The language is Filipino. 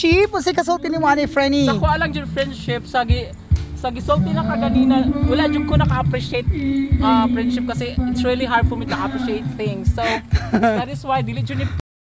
Chief, unsay kasulti nimo ani Frenny? Sa ko alang yung friendship, sa gisulti na kaganina, wala jud ko naka-appreciate friendship kasi it's really hard for me to appreciate things. So that is why dili jud ni